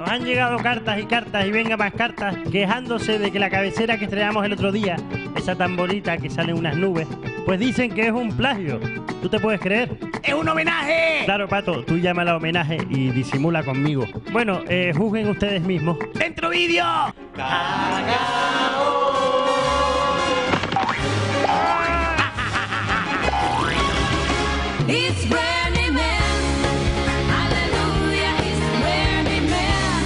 Nos han llegado cartas y cartas y venga más cartas quejándose de que la cabecera que estrenamos el otro día, esa tan bonita que salen unas nubes, pues dicen que es un plagio. ¿Tú te puedes creer? ¡Es un homenaje! Claro, Pato, tú llámala homenaje y disimula conmigo. Bueno, juzguen ustedes mismos. ¡Dentro vídeo! It's Burning Man, hallelujah, it's Burning Man,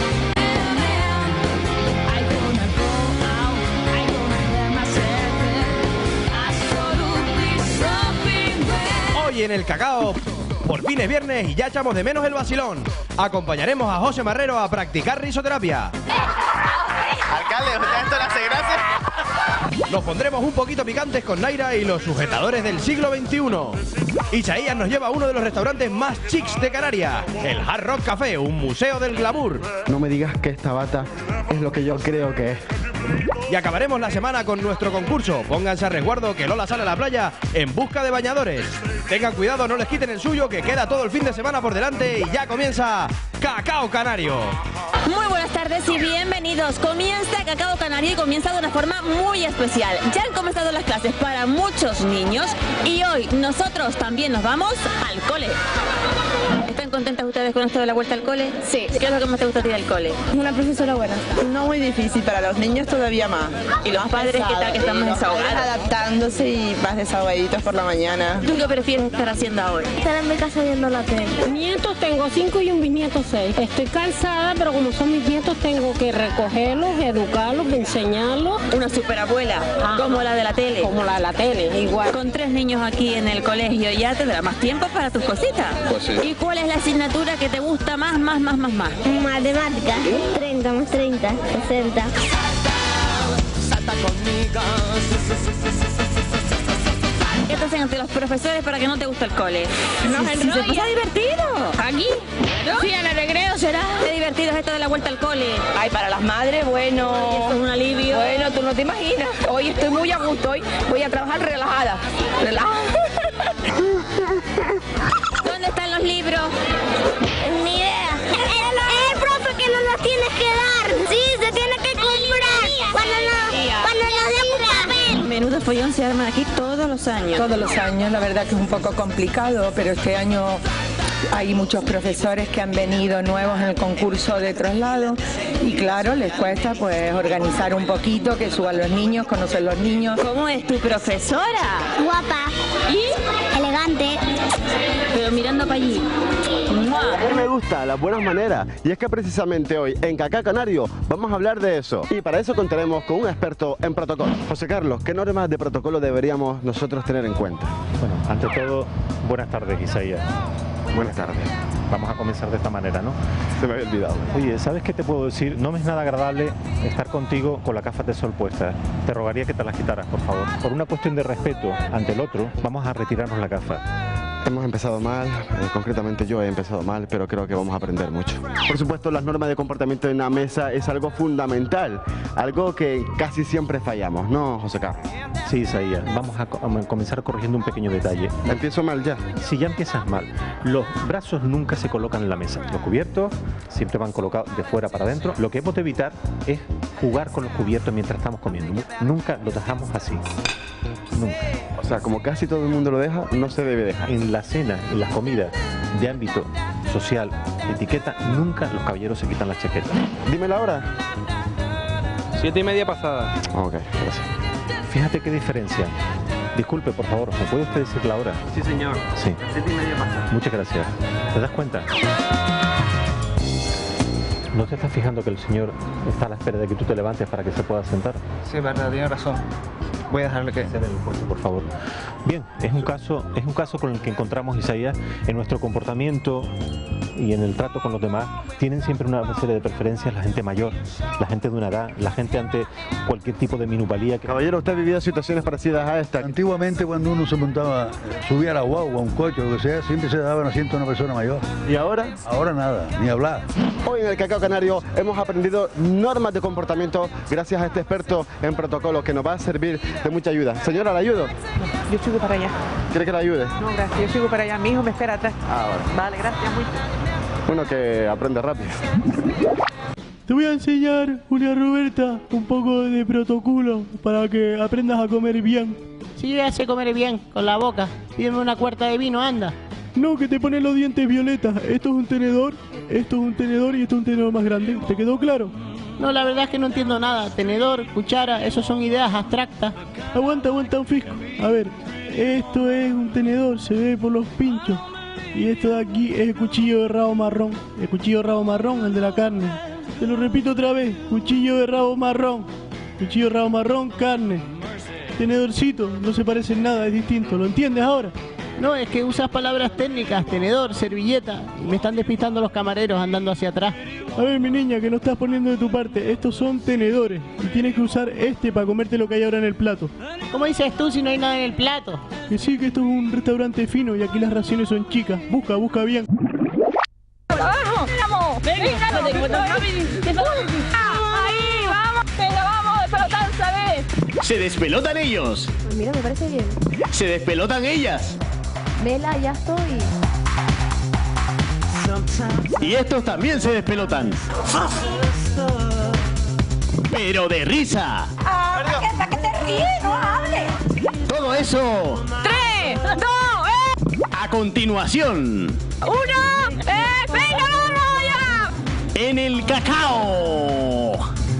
I'm gonna go out, I'm gonna let myself in, absolutely something bad. Hoy en el Cacao, por fin es viernes y ya echamos de menos el vacilón. Acompañaremos a José Marrero a practicar risoterapia. Alcalde, ¿usted esto le hace gracia? Nos pondremos un poquito picantes con Naira y los sujetadores del siglo XXI. Isaías nos lleva a uno de los restaurantes más chics de Canarias, el Hard Rock Café, un museo del glamour. No me digas que esta bata es lo que yo creo que es. Y acabaremos la semana con nuestro concurso. Pónganse a resguardo que Lola sale a la playa en busca de bañadores. Tengan cuidado, no les quiten el suyo, que queda todo el fin de semana por delante y ya comienza Cacao Canario. Muy buenas tardes y bienvenidos. Comienza Cacao Canario y comienza de una forma muy especial. Ya han comenzado las clases para muchos niños y hoy nosotros también nos vamos al cole. ¿Están contentas ustedes con esto de la vuelta al cole? Sí. ¿Qué es lo que más te gusta a ti del cole? Una profesora buena. No muy difícil, para los niños todavía más. ¿Y los padres qué tal, que están más desahogados? Adaptándose y más desahogaditos por la mañana. ¿Tú qué prefieres estar haciendo ahora? Estar en mi casa viendo la tele. Nietos tengo 5 y un bisnieto 6. Estoy cansada, pero como son mis nietos tengo que recogerlos, educarlos, enseñarlos. Una superabuela, como la de la tele. Como la de la tele, igual. Con 3 niños aquí en el colegio, ¿ya tendrá más tiempo para tus cositas? Pues sí. ¿Y cuál es la asignatura que te gusta más? Matemáticas. 30 más 30, 60. Salta conmigo. ¿Qué te hacen ante los profesores para que no te guste el cole? Nos Si se enrolla. pasa divertido. ¿Aquí? Sí, en el recreo será. Qué divertido es esto de la vuelta al cole. Ay, para las madres, bueno. Esto es un alivio. Bueno, tú no te imaginas. Hoy estoy muy a gusto, hoy voy a trabajar relajada. ¿Dónde están los libros? Ni idea. El profe que nos los tienes que dar. Sí, se tiene que comprar. Cuando nos dé un papel. Menudo follón se arman aquí todos los años. Todos los años, la verdad que es un poco complicado, pero este año hay muchos profesores que han venido nuevos en el concurso de traslado y claro, les cuesta pues organizar un poquito, que suban los niños, conocer los niños. ¿Cómo es tu profesora? Guapa. ¿Y? Elegante. Pero mirando para allí. A mí me gusta las buenas maneras y es que precisamente hoy en Cacao Canario vamos a hablar de eso y para eso contaremos con un experto en protocolo. José Carlos, ¿qué normas de protocolo deberíamos nosotros tener en cuenta? Bueno, ante todo, buenas tardes, Isaías. Buenas tardes. Vamos a comenzar de esta manera, ¿no? Se me había olvidado. Oye, ¿sabes qué te puedo decir? No me es nada agradable estar contigo con las gafas de sol puestas. Te rogaría que te las quitaras, por favor. Por una cuestión de respeto ante el otro, vamos a retirarnos la gafa. Hemos empezado mal, concretamente yo he empezado mal, pero creo que vamos a aprender mucho. Por supuesto, las normas de comportamiento en una mesa es algo fundamental, algo que casi siempre fallamos, ¿no, José Carlos? Sí, Isaías, vamos a comenzar corrigiendo un pequeño detalle. Empiezo mal ya. Si ya empiezas mal, los brazos nunca se colocan en la mesa. Los cubiertos siempre van colocados de fuera para adentro. Lo que hemos de evitar es jugar con los cubiertos mientras estamos comiendo. Nunca lo dejamos así. Nunca. O sea, como casi todo el mundo lo deja, no se debe dejar. En la cena, en las comidas de ámbito social, etiqueta, nunca los caballeros se quitan las chaquetas. Dime la hora. 7:30 pasada. Ok, gracias. Fíjate qué diferencia. Disculpe, por favor, ¿me puede usted decir la hora? Sí, señor. Sí. 7:30 pasada. Muchas gracias. ¿Te das cuenta? ¿No te estás fijando que el señor está a la espera de que tú te levantes para que se pueda sentar? Sí, verdad, tiene razón. Voy a dejarle que... Cede el puesto, por favor. Bien, es un caso con el que encontramos, Isaías, en nuestro comportamiento y en el trato con los demás. Tienen siempre una serie de preferencias la gente mayor, la gente de una edad, la gente ante cualquier tipo de minusvalía. Caballero, ¿usted ha vivido situaciones parecidas a esta? Antiguamente, cuando uno se montaba, subía a la guagua, a un coche, o lo que sea, siempre se daba un asiento a una persona mayor. ¿Y ahora? Ahora nada, ni hablar. Hoy en el Cacao Canario hemos aprendido normas de comportamiento gracias a este experto en protocolo que nos va a servir de mucha ayuda. Señora, ¿la ayudo? Yo sigo para allá. ¿Quiere que la ayude? No, gracias, yo sigo para allá. Mi hijo me espera atrás. Ahora. Vale, gracias mucho. Uno que aprende rápido. Te voy a enseñar, Julia Roberta, un poco de protocolo para que aprendas a comer bien. Sí, ya sé comer bien, con la boca. Pídeme una cuarta de vino, anda. No, que te ponen los dientes violetas. Esto es un tenedor, esto es un tenedor y esto es un tenedor más grande. ¿Te quedó claro? No, la verdad es que no entiendo nada. Tenedor, cuchara, eso son ideas abstractas. Aguanta un fisco. A ver, esto es un tenedor, se ve por los pinchos. Y esto de aquí es el cuchillo de rabo marrón. El cuchillo de rabo marrón, el de la carne. Te lo repito otra vez, cuchillo de rabo marrón. Cuchillo de rabo marrón, carne. Tenedorcito, no se parece en nada, es distinto. ¿Lo entiendes ahora? No, es que usas palabras técnicas, tenedor, servilleta. Y me están despistando los camareros andando hacia atrás. A ver, mi niña, que no estás poniendo de tu parte. Estos son tenedores. Y tienes que usar este para comerte lo que hay ahora en el plato. ¿Cómo dices tú si no hay nada en el plato? Que sí, que esto es un restaurante fino y aquí las raciones son chicas. Busca bien. ¡Vamos! ¡Vamos! ¡Venga! ¡Ahí! ¡Vamos! ¡Venga, vamos! ¡Despelotan, ¿sabes? Se despelotan ellos. Pues mira, me parece bien. Se despelotan ellas. Vela, ya estoy. Y estos también se despelotan. Pero de risa. ¿Para qué te ríes? ¡No hables! Todo eso. 3, 2, A continuación. 1, ¡venga, vamos ya! En el cacao.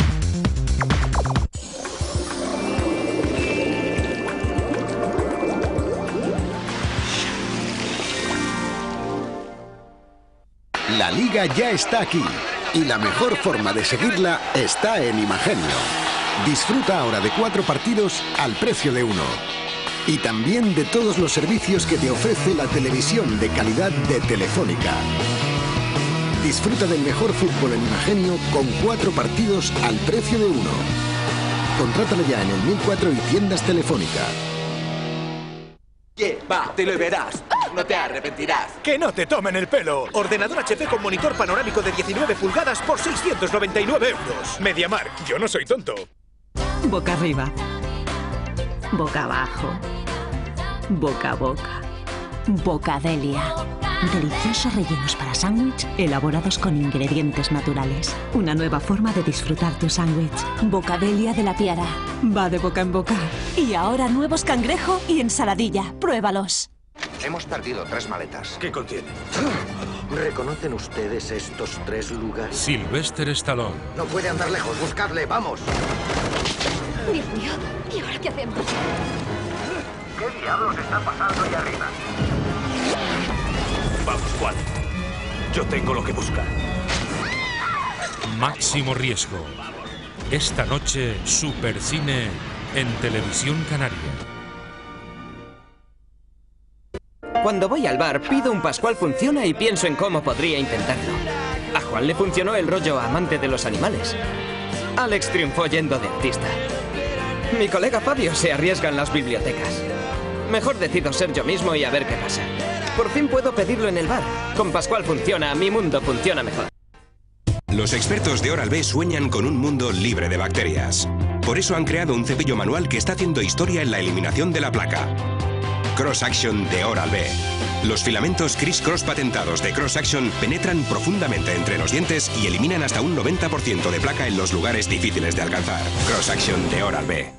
La Liga ya está aquí y la mejor forma de seguirla está en Imagenio. Disfruta ahora de 4 partidos al precio de 1. Y también de todos los servicios que te ofrece la televisión de calidad de Telefónica. Disfruta del mejor fútbol en Imagenio con 4 partidos al precio de 1. Contrátalo ya en el 1004 y tiendas Telefónica. Llévatelo y verás. No te arrepentirás. ¡Que no te tomen el pelo! Ordenador HP con monitor panorámico de 19 pulgadas por 699 euros. MediaMarkt, yo no soy tonto. Boca arriba. Boca abajo. Boca a boca. Bocadelia. Deliciosos rellenos para sándwich elaborados con ingredientes naturales. Una nueva forma de disfrutar tu sándwich. Bocadelia de la Piara. Va de boca en boca. Y ahora nuevos cangrejo y ensaladilla. Pruébalos. Hemos perdido 3 maletas. ¿Qué contienen? ¿Reconocen ustedes estos 3 lugares? Sylvester Stallone. No puede andar lejos, buscadle, vamos. Dios mío, ¿y ahora qué hacemos? ¿Qué diablos está pasando ahí arriba? Vamos, Juan. Yo tengo lo que busca. Máximo riesgo. Esta noche, Supercine en Televisión Canaria. Cuando voy al bar, pido un Pascual Funciona y pienso en cómo podría intentarlo. A Juan le funcionó el rollo amante de los animales. Alex triunfó yendo de artista. Mi colega Fabio se arriesga en las bibliotecas. Mejor decido ser yo mismo y a ver qué pasa. Por fin puedo pedirlo en el bar. Con Pascual Funciona, mi mundo funciona mejor. Los expertos de Oral-B sueñan con un mundo libre de bacterias. Por eso han creado un cepillo manual que está haciendo historia en la eliminación de la placa. Cross Action de Oral-B. Los filamentos Criss Cross patentados de Cross Action penetran profundamente entre los dientes y eliminan hasta un 90% de placa en los lugares difíciles de alcanzar. Cross Action de Oral-B.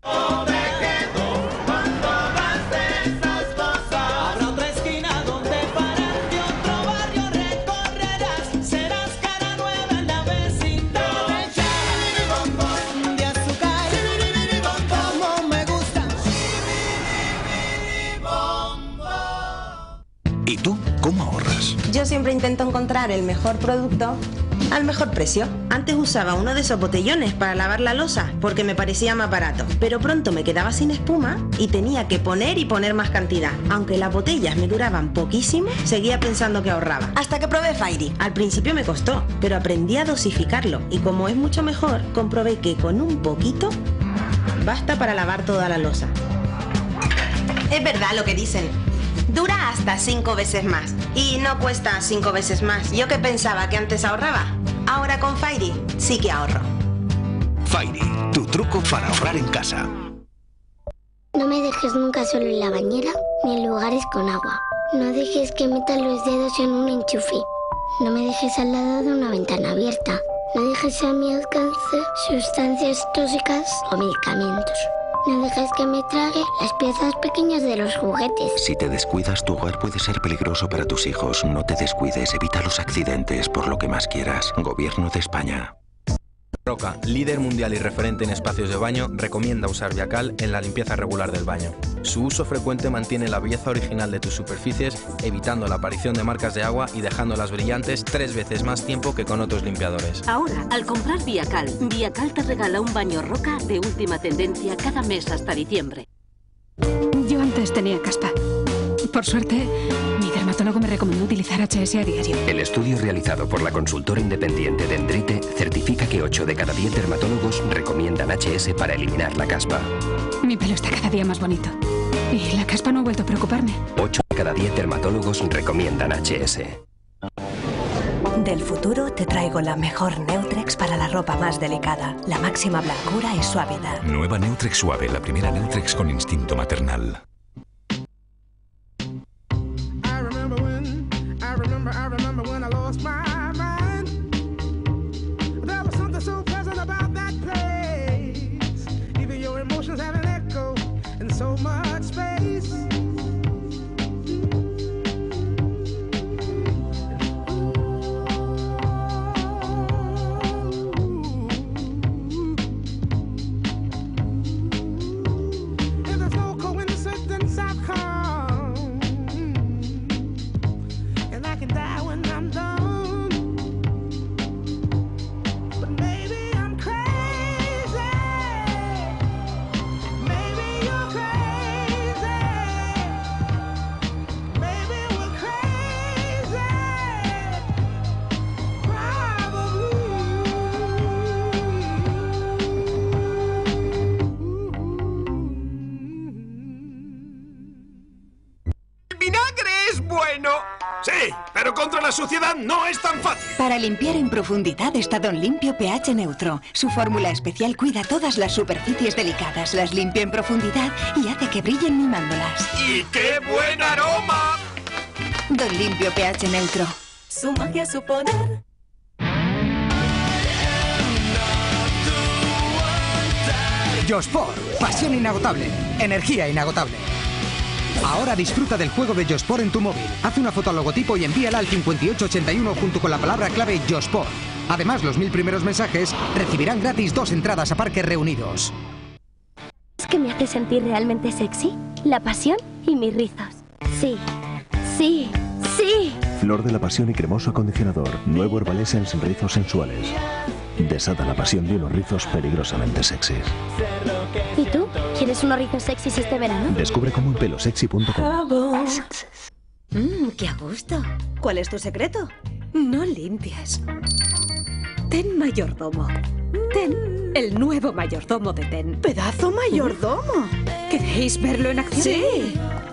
¿Y tú cómo ahorras? Yo siempre intento encontrar el mejor producto al mejor precio. Antes usaba uno de esos botellones para lavar la loza porque me parecía más barato, pero pronto me quedaba sin espuma y tenía que poner y poner más cantidad. Aunque las botellas me duraban poquísimo, seguía pensando que ahorraba. Hasta que probé Fairy. Al principio me costó, pero aprendí a dosificarlo y como es mucho mejor, comprobé que con un poquito basta para lavar toda la loza. Es verdad lo que dicen. Dura hasta 5 veces más y no cuesta 5 veces más. Yo que pensaba que antes ahorraba, ahora con Fairy sí que ahorro. Fairy, tu truco para ahorrar en casa. No me dejes nunca solo en la bañera ni en lugares con agua. No dejes que meta los dedos en un enchufe. No me dejes al lado de una ventana abierta. No dejes a mi alcance sustancias tóxicas o medicamentos. No dejes que me trague las piezas pequeñas de los juguetes. Si te descuidas, tu hogar puede ser peligroso para tus hijos. No te descuides, evita los accidentes por lo que más quieras. Gobierno de España. Roca, líder mundial y referente en espacios de baño, recomienda usar Viacal en la limpieza regular del baño. Su uso frecuente mantiene la belleza original de tus superficies, evitando la aparición de marcas de agua y dejándolas brillantes 3 veces más tiempo que con otros limpiadores. Ahora, al comprar Viacal, Viacal te regala un baño Roca de última tendencia cada mes hasta diciembre. Yo antes tenía caspa. Por suerte, mi dermatólogo me recomendó utilizar HS a diario. El estudio realizado por la consultora independiente Dendrite certifica que 8 de cada 10 dermatólogos recomiendan HS para eliminar la caspa. Mi pelo está cada día más bonito. Y la caspa no ha vuelto a preocuparme. 8 de cada 10 dermatólogos recomiendan HS. Del futuro te traigo la mejor Neutrex para la ropa más delicada. La máxima blancura y suavidad. Nueva Neutrex Suave, la primera Neutrex con instinto maternal. I remember when I lost my mind. There was something so pleasant about that place. Even your emotions have an echo in so much space. If there's no coincidence, I've come, and I can die when I'm done. But maybe I'm crazy. Maybe you're crazy. Maybe we're crazy. ¿El vinagre es bueno? Sí, pero contra la suciedad no es tan fácil. Para limpiar en profundidad está Don Limpio pH Neutro. Su fórmula especial cuida todas las superficies delicadas, las limpia en profundidad y hace que brillen mimándolas. ¡Y qué buen aroma! Don Limpio pH Neutro. Su magia, su poder. Josport, pasión inagotable, energía inagotable. Ahora disfruta del juego de Josport en tu móvil. Haz una foto al logotipo y envíala al 5881 junto con la palabra clave Josport. Además, los 1000 primeros mensajes recibirán gratis 2 entradas a parques reunidos. ¿Es que me hace sentir realmente sexy? La pasión y mis rizos. Sí, sí, sí. Flor de la pasión y cremoso acondicionador. Nuevo Herbal Essence rizos sensuales. Desata la pasión de unos rizos peligrosamente sexys. ¿Y tú? ¿Quieres unos rizos sexys este verano? Descubre cómo en pelosexy.com. ¡Qué a gusto! ¿Cuál es tu secreto? No limpias. Ten mayordomo. Ten, el nuevo mayordomo de Ten. ¡Pedazo mayordomo! ¿Queréis verlo en acción? Sí.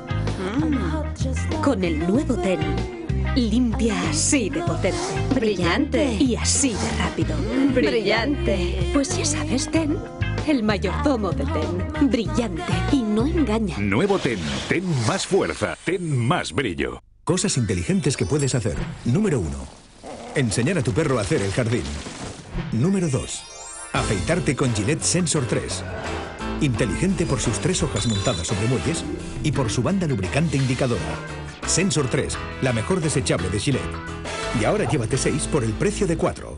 Con el nuevo Ten, limpia así de potente. Brillante. Y así de rápido. Brillante. Pues ya sabes, Ten, el mayordomo de Ten. Brillante y no engaña. Nuevo Ten. Ten más fuerza. Ten más brillo. Cosas inteligentes que puedes hacer. Número 1. Enseñar a tu perro a hacer el jardín. Número 2. Afeitarte con Gillette Sensor 3. Inteligente por sus 3 hojas montadas sobre muelles y por su banda lubricante indicadora. Sensor 3, la mejor desechable de Gillette. Y ahora llévate 6 por el precio de 4.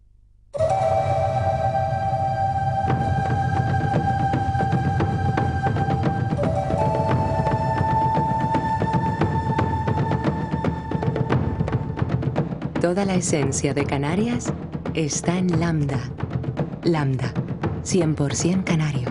Toda la esencia de Canarias está en Lambda. Lambda, 100% canario.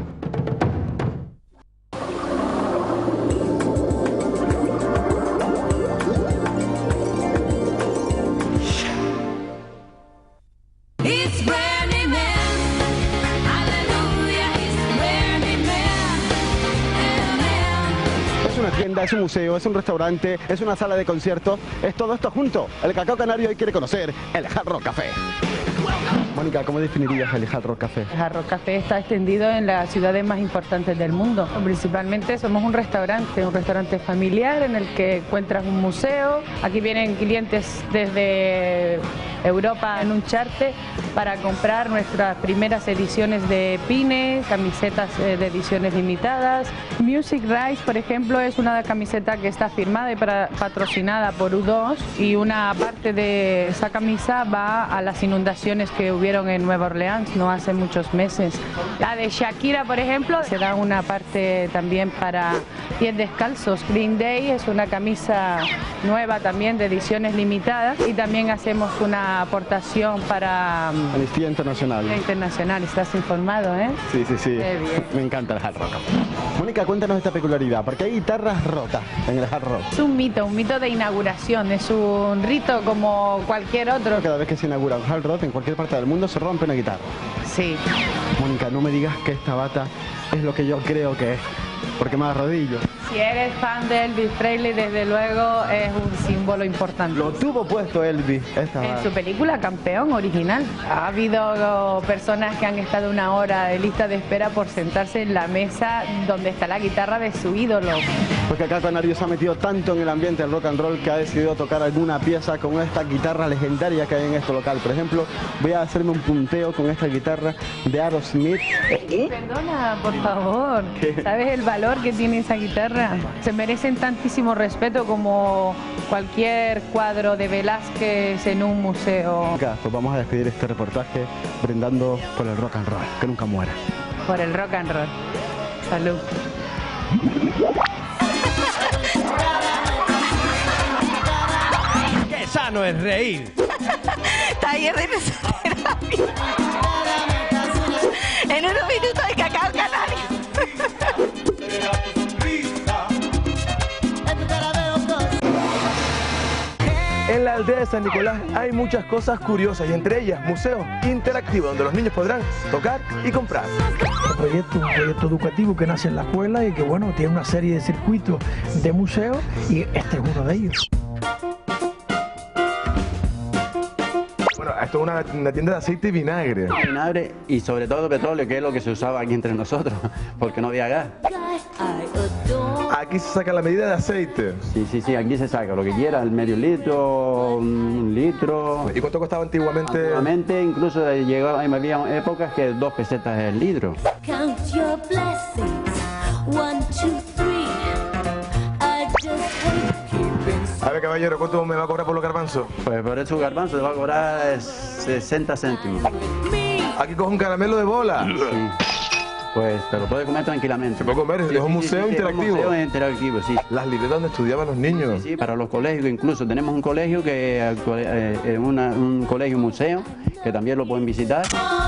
es un museo, es un restaurante, es una sala de conciertos, es todo esto junto. El Cacao Canario hoy quiere conocer el Hard Rock Café. Mónica, ¿cómo definirías el Hard Rock Café? El Hard Rock Café está extendido en las ciudades más importantes del mundo. Principalmente somos un restaurante familiar en el que encuentras un museo. Aquí vienen clientes desde Europa en un charter para comprar nuestras primeras ediciones de pines, camisetas de ediciones limitadas. Music Rise, por ejemplo, es una camiseta que está firmada y patrocinada por U2 y una parte de esa camisa va a las inundaciones que hubieron en Nueva Orleans no hace muchos meses. La de Shakira, por ejemplo, se da una parte también para pies descalzos. Green Day es una camisa nueva también de ediciones limitadas y también hacemos una aportación para Amnistía Internacional. Internacional, estás informado, ¿eh? Sí, sí, sí. Qué bien. Me encanta el Hard Rock. Mónica, cuéntanos esta peculiaridad, porque hay guitarras rotas en el Hard Rock. Es un mito de inauguración, es un rito como cualquier otro. Cada vez que se inaugura un Hard Rock en cualquier parte del mundo se rompe una guitarra. Sí. Mónica, no me digas que esta bata es lo que yo creo que es, porque me arrodillo. Si eres fan de Elvis Presley, desde luego es un símbolo importante. Lo tuvo puesto Elvis. En su película Campeón original. Ha habido personas que han estado una hora de lista de espera por sentarse en la mesa donde está la guitarra de su ídolo. Porque acá Canario se ha metido tanto en el ambiente del rock and roll que ha decidido tocar alguna pieza con esta guitarra legendaria que hay en este local. Por ejemplo, voy a hacerme un punteo con esta guitarra de Aerosmith. Perdona, por favor. ¿Sabes el valor que tiene esa guitarra? Se merecen tantísimo respeto como cualquier cuadro de Velázquez en un museo. Pues vamos a despedir este reportaje brindando por el rock and roll, que nunca muera. Por el rock and roll. Salud. ¡Qué sano es reír! Taller de risoterapia. En unos minutos de Cacao Canario. En la aldea de San Nicolás hay muchas cosas curiosas y entre ellas museos interactivos donde los niños podrán tocar y comprar. Un proyecto educativo que nace en la escuela y que bueno, tiene una serie de circuitos de museos y este es uno de ellos. Bueno, esto es una tienda de aceite y vinagre. Vinagre y sobre todo petróleo, que es lo que se usaba aquí entre nosotros, porque no había gas. Aquí se saca la medida de aceite. Sí, aquí se saca lo que quiera, el medio litro, un litro. ¿Y cuánto costaba antiguamente? Antiguamente incluso había épocas que 2 pesetas el litro. A ver, caballero, ¿cuánto me va a cobrar por los garbanzos? Pues por esos garbanzos te va a cobrar 60 céntimos. Aquí coge un caramelo de bola. Sí. Pues te lo puedes comer tranquilamente. ¿Se puede comer? ¿Es un museo interactivo? Es un museo interactivo, sí. Las libretas donde estudiaban los niños. Sí, para los colegios incluso. Tenemos un colegio que un colegio museo que también lo pueden visitar.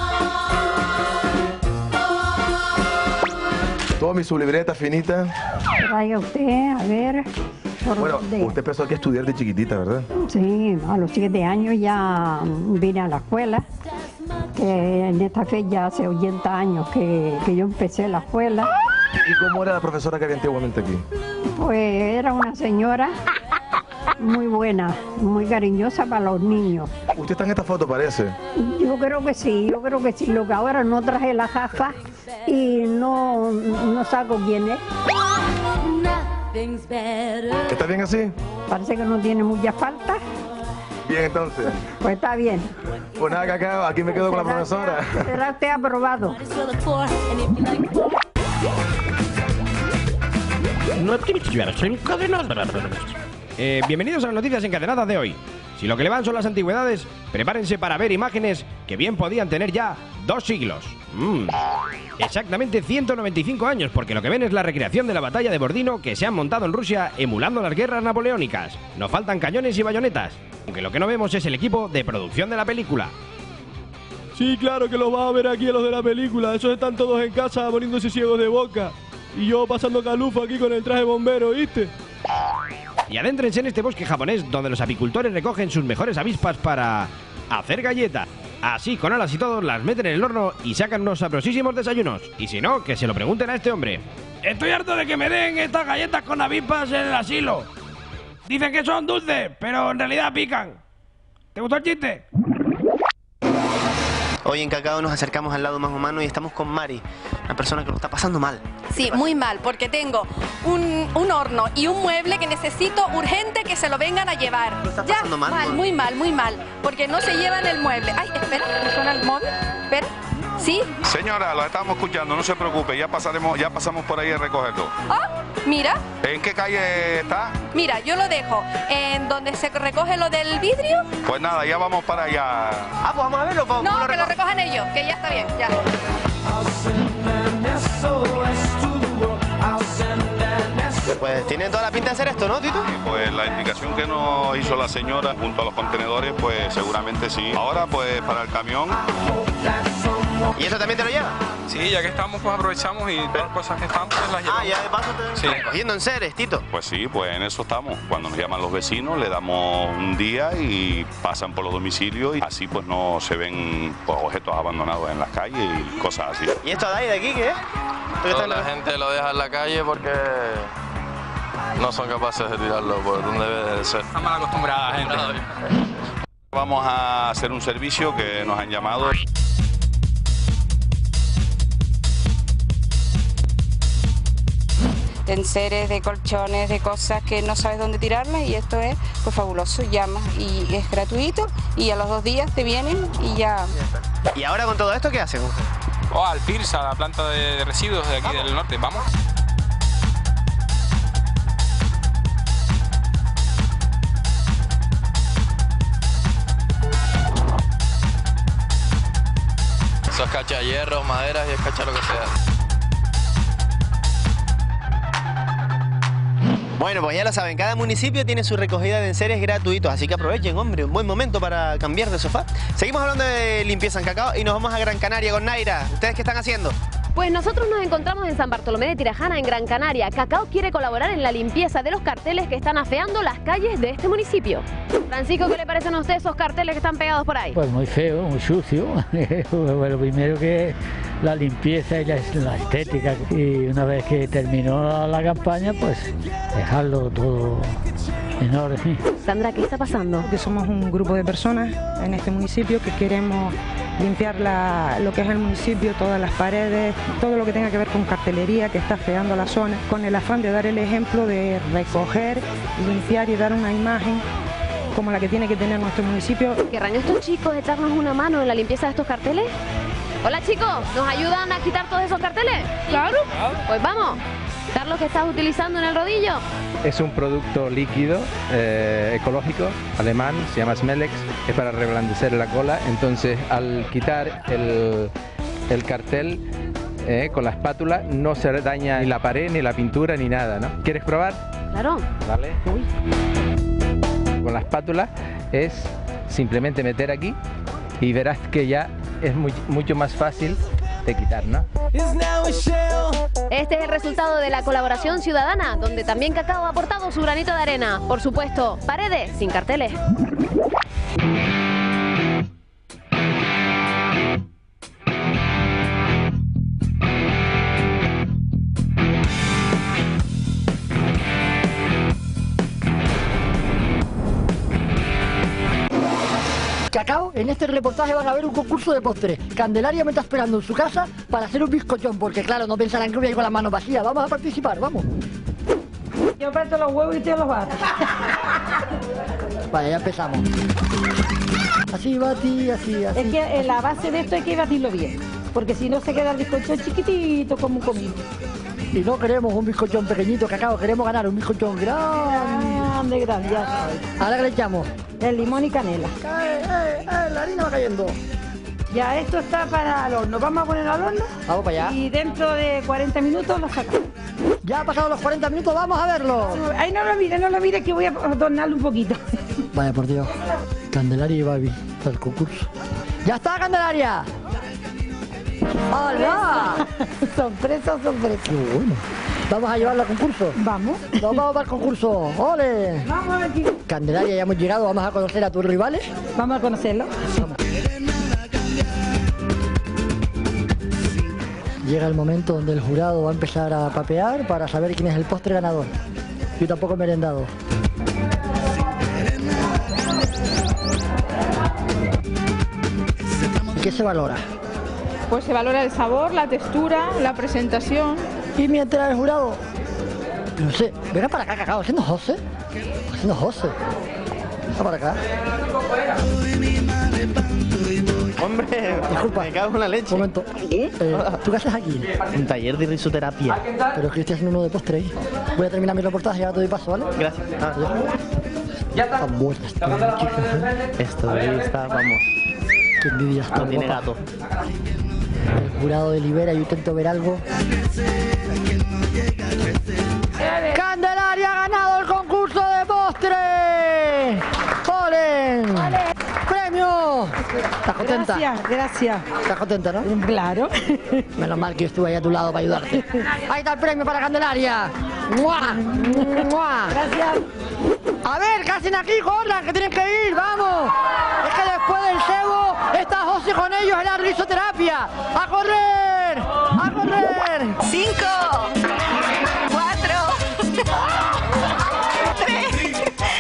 Toda mi sublibreta finita. Vaya usted, a ver. Bueno, usted empezó aquí a estudiar de chiquitita, ¿verdad? Sí, a los 7 años ya vine a la escuela. En esta fecha hace 80 años que yo empecé la escuela. ¿Y cómo era la profesora que había antiguamente aquí? Pues era una señora muy buena, muy cariñosa para los niños. ¿Usted está en esta foto, parece? Yo creo que sí. Lo que ahora no traje la gafa y no saco quién es. ¿Está bien así? Parece que no tiene mucha falta. Bien, entonces. Pues está bien. Pues nada, Cacao, aquí me quedo con la profesora. Será usted aprobado. Bienvenidos a las noticias encadenadas de hoy. Si lo que le van son las antigüedades, prepárense para ver imágenes que bien podían tener ya 2 siglos. Exactamente 195 años, porque lo que ven es la recreación de la batalla de Bordino que se han montado en Rusia emulando las guerras napoleónicas. Nos faltan cañones y bayonetas, aunque lo que no vemos es el equipo de producción de la película. Sí, claro que lo va a ver aquí a los de la película. Esos están todos en casa poniéndose ciegos de boca. Y yo pasando calufo aquí con el traje bombero, ¿viste? Y adéntrense en este bosque japonés donde los apicultores recogen sus mejores avispas para hacer galletas. Así, con alas y todo, las meten en el horno y sacan unos sabrosísimos desayunos. Y si no, que se lo pregunten a este hombre. Estoy harto de que me den estas galletas con avispas en el asilo. Dicen que son dulces, pero en realidad pican. ¿Te gustó el chiste? Hoy en Cacao nos acercamos al lado más humano y estamos con Mari, una persona que lo está pasando mal. Sí, muy mal, porque tengo un horno y un mueble que necesito urgente que se lo vengan a llevar. ¿Lo está pasando mal? Muy mal, porque no se llevan el mueble. Ay, espera, me suena el móvil. Espera. ¿Sí? Señora, lo estamos escuchando, no se preocupe, ya pasamos por ahí a recogerlo. Ah, mira. ¿En qué calle está? Mira, yo lo dejo en donde se recoge lo del vidrio. Pues nada, ya vamos para allá. Ah, pues vamos a verlo. No, que lo recojan ellos, que ya está bien, ya. Pues tiene toda la pinta de hacer esto, ¿no, Tito? Sí, pues la indicación que nos hizo la señora junto a los contenedores, pues seguramente sí. Ahora, pues para el camión. ¿Y eso también te lo lleva? Sí, ya que estamos, pues aprovechamos y todas las cosas que están, pues las llevamos. Ah, ya de paso te recogiendo enseres, Tito. Pues sí, pues en eso estamos. Cuando nos llaman los vecinos, le damos un día y pasan por los domicilios y así pues no se ven pues, objetos abandonados en las calles y cosas así. ¿Y esto de ahí, de aquí, qué es? Toda la gente lo deja en la calle porque no son capaces de tirarlo por donde debe de ser. Está mal acostumbrada la gente. Vamos a hacer un servicio que nos han llamado. De enseres, de colchones, de cosas que no sabes dónde tirarlas y esto es pues fabuloso, llamas y es gratuito y a los 2 días te vienen y ya. ¿Y ahora con todo esto qué hacen? Al PIRS, a la planta de residuos de aquí del norte, vamos. Eso es cacha hierros, maderas y es cacha lo que sea. Bueno, pues ya lo saben, cada municipio tiene su recogida de enseres gratuitos, así que aprovechen, hombre, un buen momento para cambiar de sofá. Seguimos hablando de limpieza en Cacao y nos vamos a Gran Canaria con Naira. ¿Ustedes qué están haciendo? Pues nosotros nos encontramos en San Bartolomé de Tirajana, en Gran Canaria. Cacao quiere colaborar en la limpieza de los carteles que están afeando las calles de este municipio. Francisco, ¿qué le parecen a ustedes esos carteles que están pegados por ahí? Pues muy feo, muy sucio. Lo primero que la limpieza y la estética. Y una vez que terminó la campaña, pues dejarlo todo en orden. Sandra, ¿qué está pasando? Que somos un grupo de personas en este municipio que queremos limpiar lo que es el municipio, todas las paredes, todo lo que tenga que ver con cartelería que está afeando la zona, con el afán de dar el ejemplo de recoger, limpiar y dar una imagen como la que tiene que tener nuestro municipio. ¿Querrán estos chicos echarnos una mano en la limpieza de estos carteles? Hola chicos, ¿nos ayudan a quitar todos esos carteles? Claro. Pues vamos. Carlos, ¿qué estás utilizando en el rodillo? Es un producto líquido, ecológico, alemán, se llama Smelex, es para reblandecer la cola. Entonces, al quitar el cartel con la espátula, no se daña ni la pared, ni la pintura, ni nada, ¿no? ¿Quieres probar? Claro. Vale. Uy. Con la espátula es simplemente meter aquí y verás que ya es mucho más fácil de quitar, ¿no? Este es el resultado de la colaboración ciudadana, donde también Cacao ha aportado su granito de arena. Por supuesto, paredes sin carteles. Cacao, en este reportaje van a ver un concurso de postres. Candelaria me está esperando en su casa para hacer un bizcochón, porque claro, no pensarán que voy a ir con las manos vacías. Vamos a participar, vamos. Yo parto los huevos y tú los bates. Vale, ya empezamos. Así batí, así. Es que la base de esto hay que batirlo bien, porque si no se queda el bizcochón chiquitito como un comino. Y no queremos un bizcochón pequeñito, Cacao, queremos ganar un bizcochón grande. Grande, ya sabes. Ahora que le echamos el limón y canela. La harina va cayendo. Ya, esto está para el horno. Vamos a ponerlo al horno. Vamos para allá. Y dentro de 40 minutos lo sacamos. Ya ha pasado los 40 minutos, vamos a verlo. Ay, no lo mires que voy a adornarlo un poquito. Vaya por Dios. Candelaria y Babi para el concurso. ¡Ya está, Candelaria! ¡Hola! Sorpresa, sorpresa. Qué bueno. ¿Vamos a llevarlo al concurso? Vamos. Nos vamos para el concurso. ¡Ole! Vamos aquí. Candelaria, ya hemos llegado. ¿Vamos a conocer a tus rivales? Vamos a conocerlos. Vamos. llega el momento donde el jurado va a empezar a papear para saber quién es el postre ganador. Yo tampoco he merendado. ¿Qué se valora? Pues se valora el sabor, la textura, la presentación. ¿Y mientras el jurado? No sé, venga para acá, Cacao, haciendo José. Haciendo José. Venga para acá. Hombre, disculpa, me cago en la leche. Un momento. ¿Tú qué haces aquí? Un taller de risoterapia. Pero es que estoy haciendo uno de postre ahí. Voy a terminar mi reportaje y ahora te doy paso, ¿vale? Gracias. Ya está. Están muertas, Esto de está, vamos. Qué envidia. No tiene gato. El jurado delibera, yo intento ver algo. ¡Candelaria ha ganado el concurso de postre! ¡Polen! ¡Premio! ¿Estás contenta? Gracias. ¿Estás contenta, no? Claro. Menos mal que yo estuve ahí a tu lado para ayudarte. Ahí está el premio para Candelaria. ¡Mua! ¡Mua! Gracias. A ver, ¿qué hacen aquí? ¡Corran, que tienen que ir! ¡Vamos! Es que después del cebo está José con ellos en la risoterapia. ¡A correr! ¡A correr! 5, 4, 3,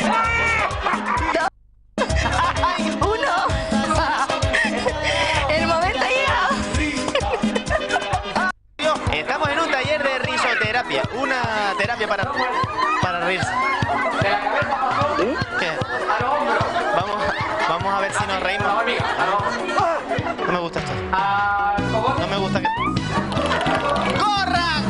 2, 1. El momento ha llegado. Estamos en un taller de risoterapia. Una terapia para reírse. ¿Qué? Vamos a ver si nos reímos. No me gusta esto. No me gusta que... ¡Corran!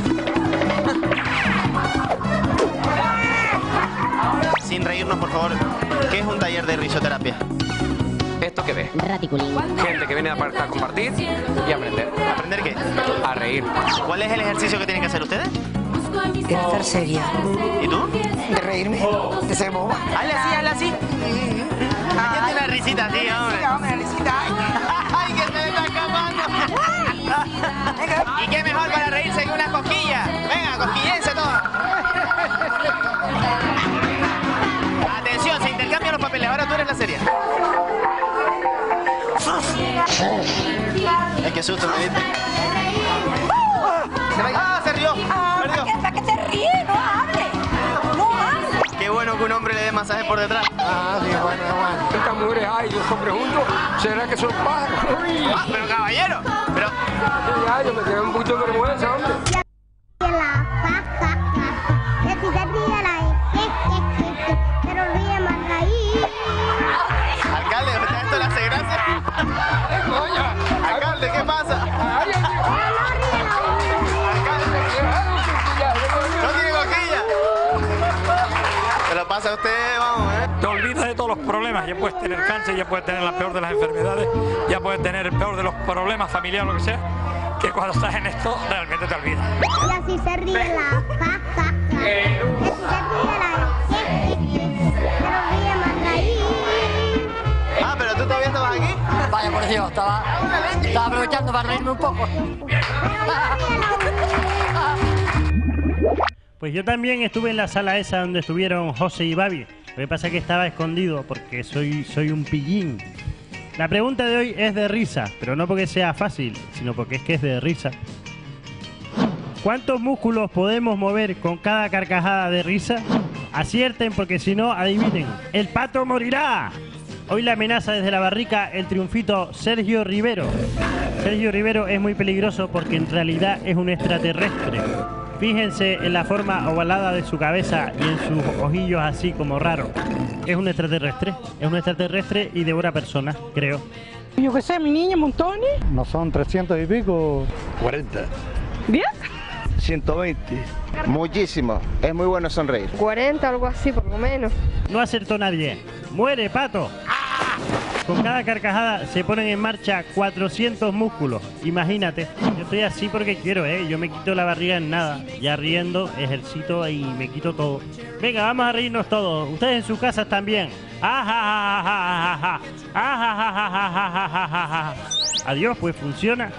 Sin reírnos, por favor. ¿Qué es un taller de risoterapia? ¿Esto qué ves? Raticulín. Gente que viene a compartir y aprender. ¿Aprender qué? A reír. ¿Cuál es el ejercicio que tienen que hacer ustedes? De estar seria. ¿Y tú? De reírme. De ser boba. Hazle así, hazle así. Hazle una risita así, hombre. Sí, hombre, risita. ¡Ay, que se me está escapando! ¿Y qué mejor para reírse que una cosquilla? Venga, cosquillense todo. Atención, se intercambian los papeles. Ahora tú eres la seria. Ay, qué susto me diste. ¡Ah, se rió! Perdió. ¿Para qué te ríes? No hables. No hables. Qué bueno que un hombre le dé masaje por detrás. Ah, sí, bueno. Estas mujeres hay dos hombres juntos. ¿Será que son pájaros? Ah, pero caballero. Pero... Ya, yo me quedé un poquito de vergüenza, hombre. Alcalde, ¿esto le hace gracia? Alcalde, ¿qué pasa? ¿No tiene coquilla? ¿Se lo pasa a usted? Vamos, Te olvidas de todos los problemas, ya puedes tener cáncer, ya puedes tener la peor de las enfermedades, ya puedes tener el peor de los problemas familiares, lo que sea, que cuando estás en esto realmente te olvidas. Y así se ríe la caca. Y así se ríe la pero ríe más ahí. Ah, pero tú todavía estabas aquí. Vaya, por Dios, estaba aprovechando para reírme un poco. Pues yo también estuve en la sala esa donde estuvieron José y Babi. Lo que pasa es que estaba escondido porque soy un pillín. La pregunta de hoy es de risa, pero no porque sea fácil, sino porque es que es de risa. ¿Cuántos músculos podemos mover con cada carcajada de risa? Acierten porque si no, adivinen. ¡El pato morirá! Hoy la amenaza desde la barrica el triunfito Sergio Rivero. Sergio Rivero es muy peligroso porque en realidad es un extraterrestre. Fíjense en la forma ovalada de su cabeza y en sus ojillos así como raros. Es un extraterrestre y devora personas, creo. Yo qué sé, mi niña, montones. No son 300 y pico. 40. ¿Bien? 120. Muchísimo. Es muy bueno sonreír. 40, algo así, por lo menos. No acertó nadie. ¡Muere, pato! Con cada carcajada se ponen en marcha 400 músculos. Imagínate. Yo estoy así porque quiero, Yo me quito la barriga en nada. Ya riendo, ejercito y me quito todo. Venga, vamos a reírnos todos. Ustedes en sus casas también. Adiós, pues funciona.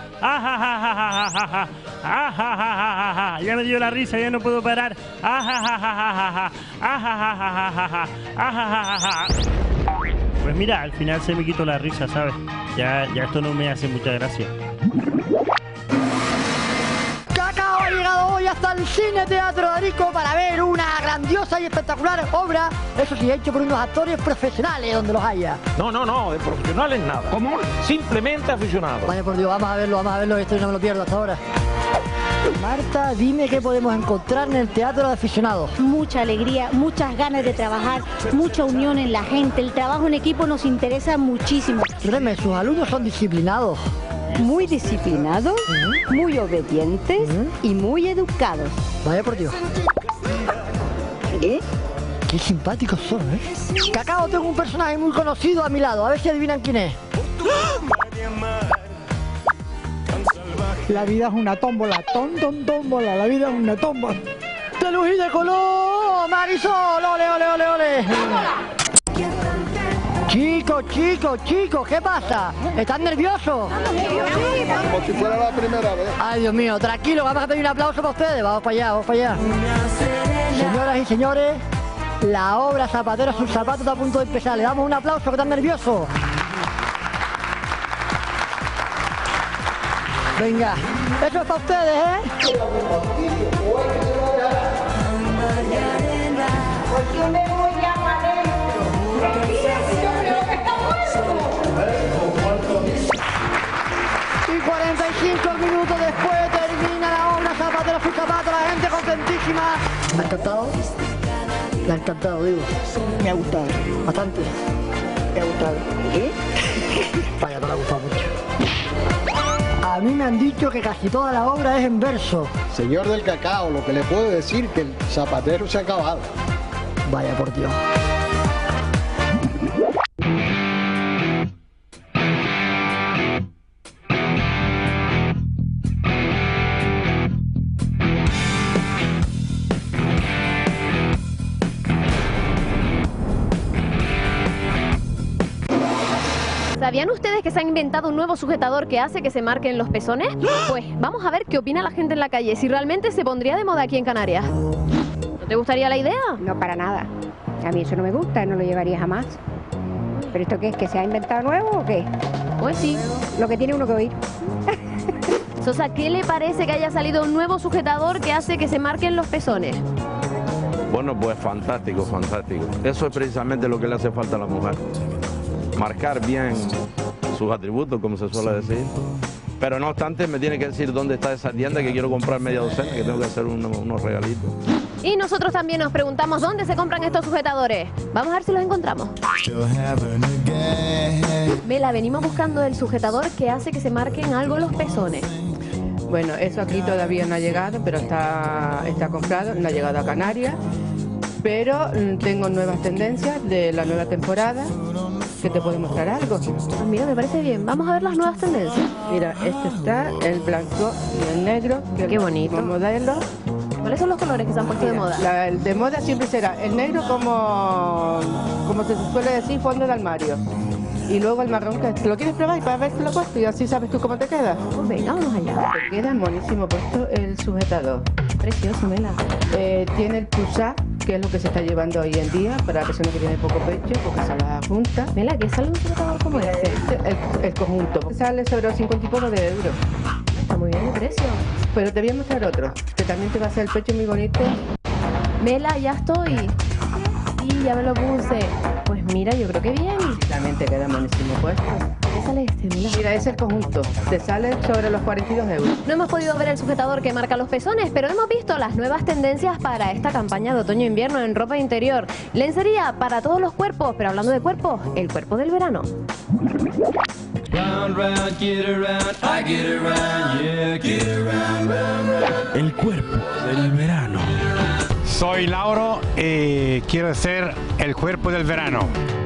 Ya me dio la risa, ya no puedo parar. Pues mira, al final se me quitó la risa, ¿sabes? Ya esto no me hace mucha gracia. voy hasta el Cine Teatro Darico para ver una grandiosa y espectacular obra, eso sí, hecho por unos actores profesionales donde los haya. No, de profesionales nada. ¿Cómo? Simplemente aficionados. Vaya por Dios, vamos a verlo, esto no me lo pierdo hasta ahora. Marta, dime qué podemos encontrar en el teatro de aficionados. Mucha alegría, muchas ganas de trabajar, mucha unión en la gente, el trabajo en equipo nos interesa muchísimo. Créeme, sus alumnos son disciplinados. Muy disciplinados, muy obedientes y muy educados. Vaya por Dios. Qué simpáticos son, ¿eh? Cacao, tengo un personaje muy conocido a mi lado, a ver si adivinan quién es. La vida es una tómbola, tómbola, la vida es una tómbola. ¡De luz y de color! ¡Marisol! ¡Ole! Chicos, ¿qué pasa? ¿Están nerviosos? Como si fuera la primera vez. Ay, Dios mío, tranquilo, vamos a pedir un aplauso para ustedes. Vamos para allá. Señoras y señores, la obra Zapatero sus zapatos está a punto de empezar. Le damos un aplauso, que están nerviosos. Venga, eso es para ustedes, ¿eh? Y 45 minutos después termina la obra Zapatero sus zapatos, la gente contentísima. ¿Me ha encantado? Me ha encantado, digo. Me ha gustado. Bastante. Me ha gustado. ¿Eh? Vaya, te la ha gustado mucho. A mí me han dicho que casi toda la obra es en verso. Señor del Cacao, lo que le puedo decir que el zapatero se ha acabado. Vaya por Dios. ¿Sabían ustedes que se han inventado un nuevo sujetador que hace que se marquen los pezones? Pues vamos a ver qué opina la gente en la calle, si realmente se pondría de moda aquí en Canarias. ¿No te gustaría la idea? No, para nada. A mí eso no me gusta, no lo llevaría jamás. ¿Pero esto qué es? ¿Que se ha inventado nuevo o qué? Pues sí. Lo que tiene uno que oír. Sosa, ¿qué le parece que haya salido un nuevo sujetador que hace que se marquen los pezones? Bueno, pues fantástico. Eso es precisamente lo que le hace falta a la mujer. Marcar bien sus atributos, como se suele decir. Pero no obstante, me tiene que decir dónde está esa tienda, que quiero comprar media docena, que tengo que hacer unos regalitos. Y nosotros también nos preguntamos dónde se compran estos sujetadores. Vamos a ver si los encontramos. Mela, venimos buscando el sujetador que hace que se marquen algo los pezones. Bueno, eso aquí todavía no ha llegado, pero está comprado, no ha llegado a Canarias. Pero tengo nuevas tendencias de la nueva temporada, que te puedo mostrar algo. Ah, mira, me parece bien. Vamos a ver las nuevas tendencias. Mira, este está el blanco y el negro. Que qué bonito. Modelo. ¿Cuáles son los colores que se han puesto de moda? El de moda siempre será el negro como se suele decir, fondo de armario. Y luego el marrón, que lo quieres probar y para ver si lo puesto y así sabes tú cómo te queda. Pues venga, vamos allá. Te queda buenísimo puesto el sujetador. Precioso, Mela. Tiene el push-up, que es lo que se está llevando hoy en día para personas que tienen poco pecho, porque se la junta. Mela, ¿qué sale un sujetador como este? El conjunto. Sale sobre los 50 y poco de euros. Está muy bien el precio. Pero te voy a mostrar otro, que también te va a hacer el pecho muy bonito. Mela, ya estoy. Sí, ya me lo puse. Pues mira, yo creo que bien. También te queda buenísimo puesto. ¿Qué sale este, Mela? Mira, es el conjunto. Te sale sobre los 42 euros. No hemos podido ver el sujetador que marca los pezones, pero hemos visto las nuevas tendencias para esta campaña de otoño-invierno en ropa interior. Lencería para todos los cuerpos, pero hablando de cuerpos, el cuerpo del verano. El cuerpo del verano. Soy Lauro y quiero ser el cuerpo del verano.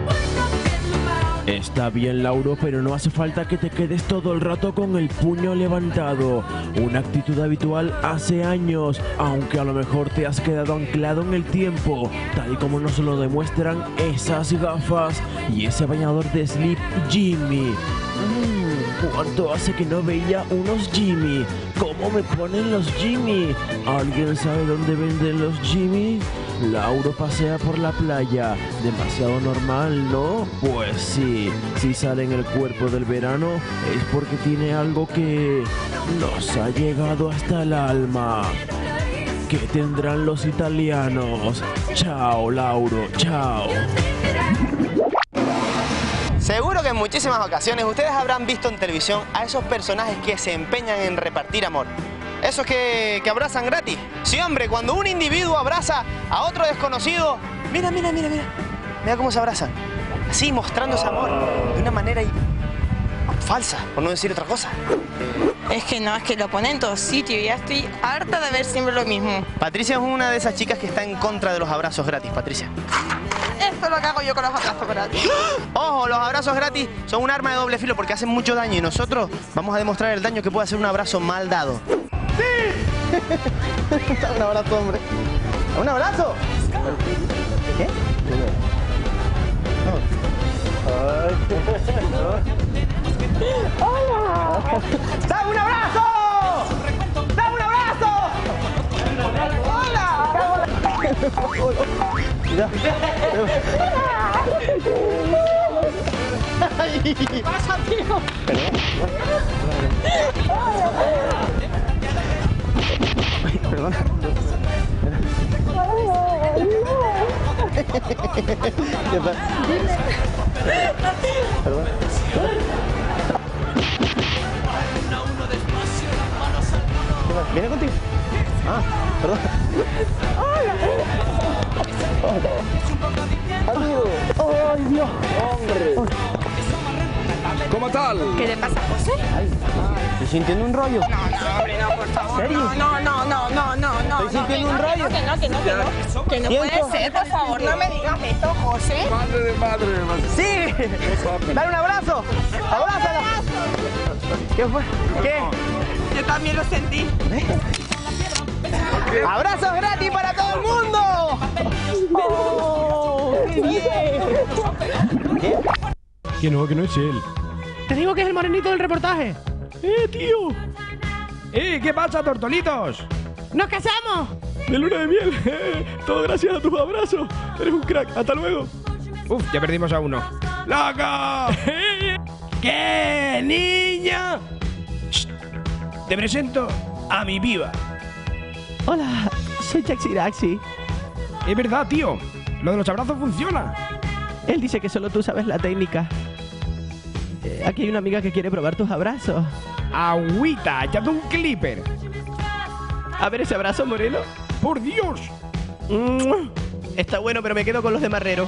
Está bien, Lauro, pero no hace falta que te quedes todo el rato con el puño levantado. Una actitud habitual hace años, aunque a lo mejor te has quedado anclado en el tiempo, tal y como nos lo demuestran esas gafas y ese bañador de Slip Jimmy. ¿Cuánto hace que no veía unos Jimmy? ¿Cómo me ponen los Jimmy? ¿Alguien sabe dónde venden los Jimmy? Lauro pasea por la playa. Demasiado normal, ¿no? Pues sí, si sale en el cuerpo del verano es porque tiene algo que nos ha llegado hasta el alma. ¿Qué tendrán los italianos? Chao, Lauro, chao. Seguro que en muchísimas ocasiones ustedes habrán visto en televisión a esos personajes que se empeñan en repartir amor. Esos que abrazan gratis. Sí, hombre, cuando un individuo abraza a otro desconocido, mira, mira, mira, mira. Mira cómo se abrazan. Así, mostrando ese amor de una manera falsa, por no decir otra cosa. Es que no, es que lo ponen en todos sitios y ya estoy harta de ver siempre lo mismo. Patricia es una de esas chicas que está en contra de los abrazos gratis, Patricia. Esto es lo que hago yo con los abrazos gratis. Ojo, los abrazos gratis son un arma de doble filo porque hacen mucho daño y nosotros vamos a demostrar el daño que puede hacer un abrazo mal dado. ¡Sí! Un abrazo, hombre. ¿Un abrazo? ¿Qué? ¡Hola! ¡Dame un abrazo! ¡Dame un abrazo! ¡Hola! ¿Qué pasa, tío? Perdón. ¿Qué pasa? Perdón. ¿Viene contigo? Ah, perdón. Amigo. ¡Ay, Dios! ¡Hombre! ¿Cómo tal? ¿Qué le pasa a José? ¿Estoy sintiendo un rollo? No, no, hombre, no, por favor. ¿Serio? No. ¿Estoy sintiendo un rollo? Que no puede ser, por favor, no me digas esto, José. Madre de madre. ¡Sí! ¡Dale un abrazo! ¡Abrázala! ¿Qué fue? ¿Qué? Yo también lo sentí. ¡Abrazos gratis para todo el mundo! ¡Oh, qué bien! ¿Qué? Que no es él. Te digo que es el morenito del reportaje. Tío! ¿Qué pasa, tortolitos? ¡Nos casamos! ¡De luna de miel! Todo gracias a tus abrazos. Eres un crack. ¡Hasta luego! Uf, ya perdimos a uno. ¡Loco! ¿Qué, niña? Shh. Te presento a mi piba. Hola, soy Jaxi Daxi. Es verdad, tío. Lo de los abrazos funciona. Él dice que solo tú sabes la técnica. Aquí hay una amiga que quiere probar tus abrazos. Agüita, échate un clipper. A ver ese abrazo, Moreno. ¡Por Dios! Está bueno, pero me quedo con los de Marrero.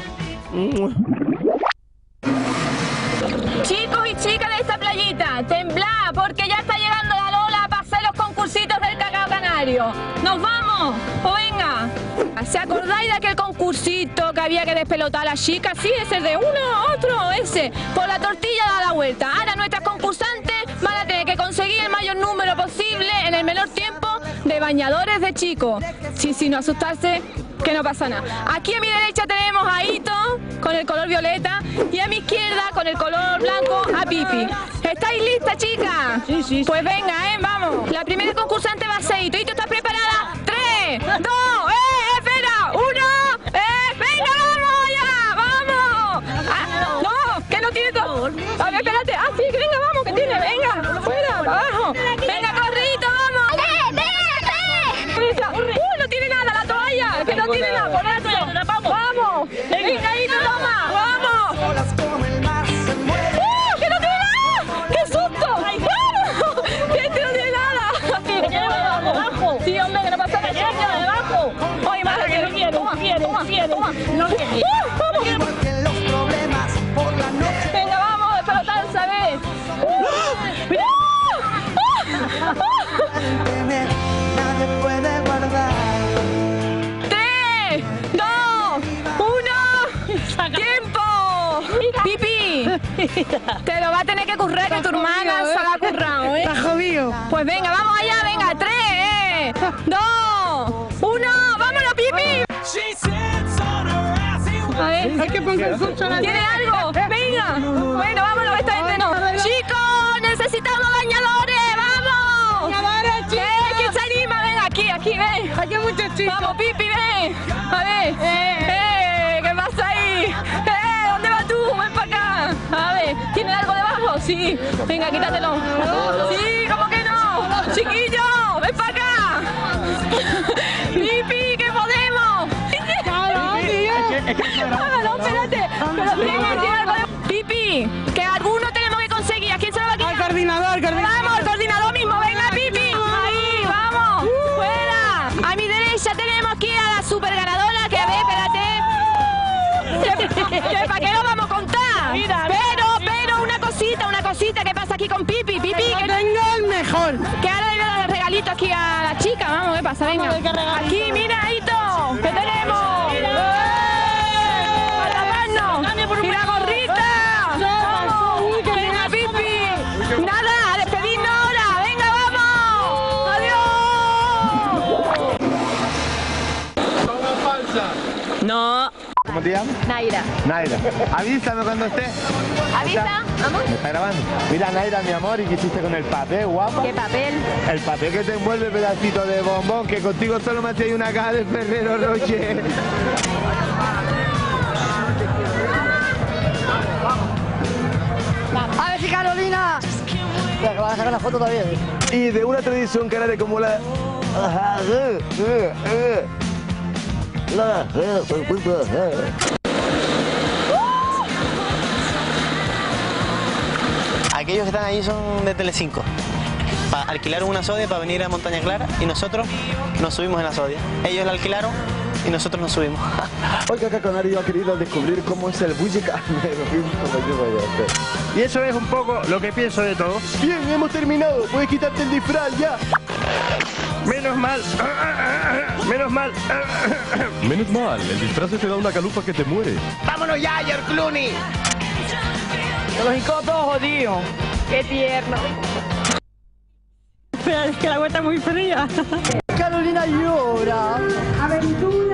Chicos y chicas de esta playita, temblad, porque ya está llegando la Lola para hacer los concursitos del cacao canario. ¡Nos vamos! ¡O venga! ¿Se acordáis de aquel concursito que había que despelotar a las chicas? Sí, ese de uno a otro, ese. Por la tortilla da la vuelta. Ahora nuestras concursantes van a tener que conseguir el mayor número posible en el menor tiempo de bañadores de chicos. Sí, no asustarse, que no pasa nada. Aquí a mi derecha tenemos a Ito con el color violeta y a mi izquierda con el color blanco a Pipi. ¿Estáis listas, chicas? Sí. Pues venga, vamos. La primera concursante va a ser Ito. Ito, ¿estás preparada? 3, 2, espera, 1, venga, vamos ya, vamos. No, que no tiene todo. A ver, espérate. Sí, que venga, vamos, que tiene, venga, fuera, abajo. Venga, corridito, vamos. No tiene nada la toalla, que no tiene nada, por eso. Vamos, venga, Ito, toma, vamos. ¡Que no tiene nada! ¡Qué susto! ¡Vamos! ¡Que este no tiene nada! Sí, hombre, que no pasa nada. Debajo. Oye, madre, que no quiere. Toma. No quiere. ¡Vamos! Venga, vamos, despelotar, ¿sabes? ¡Mira! 3, 2, 1, ¡tiempo! Pipi, te lo va a tener que currar, que tu hermana se lo ha currado, Está jodido. Pues venga, vamos allá, venga, 3, 2, 1, ¡vámonos, Pipi! A ver, hay que poner el funcionario. ¿Tiene algo? Venga, bueno, vámonos, esta gente no. Chicos, necesitamos bañadores, vamos. Bañadores, chicos. ¿Quién se anima? Ven aquí, ven. Aquí hay muchos chicos. Vamos, Pipi, ven. A ver, ¿qué pasa ahí? ¿Dónde vas tú? Ven para acá. A ver, ¿tienes algo debajo? Sí. Venga, quítatelo. Sí, ¿cómo que no? Chiquillo, ven para acá. Pipi, que alguno tenemos que conseguir. ¿A quién se lo va a quitar? Al coordinador, Vamos, el coordinador mismo, venga Pipi. Ahí, vamos. Fuera. A mi derecha tenemos aquí a la super ganadora, que a ver, espérate. ¿Para qué lo vamos a contar? Mira. Pero una cosita, ¿qué pasa aquí con Pipi? Pipi, que tengo el mejor. Que ahora le voy a dar el regalito aquí a la chica, vamos, ¿qué pasa? Venga. Aquí, mira, Hito, ¿qué tenemos? ¡Y la gorrita! ¡Vamos! ¡Venga, Pipi! ¡Nada! ¡A despedirnos ahora! ¡Venga, vamos! ¡Adiós! No. ¿Cómo te llamas? Naira. Naira. Avísame cuando estés. ¿Avisa? ¿Vamos? ¿Me está grabando? Mira, Naira, mi amor, ¿y qué hiciste con el papel, guapa? ¿Qué papel? El papel que te envuelve pedacito de bombón, que contigo solo me hacía una caja de Ferrero Rocher. A ver si Carolina. Espera, que van a sacar la foto todavía. Y de una tradición canaria como la... Aquellos que están ahí son de Telecinco. Alquilaron una Sodia para venir a Montaña Clara y nosotros nos subimos en la Sodia. Ellos la alquilaron y nosotros nos subimos. Hoy Caca Canario ha querido descubrir cómo es el bully carnero. Y eso es un poco lo que pienso de todo. Bien, hemos terminado. Puedes quitarte el disfraz ya. Menos mal. Menos mal. Menos mal, el disfraz te da una calufa que te muere. ¡Vámonos ya, George Clooney! Se los hincó todos jodidos. ¡Qué tierno! Espera, es que la agua está muy fría. Carolina llora. Aventura.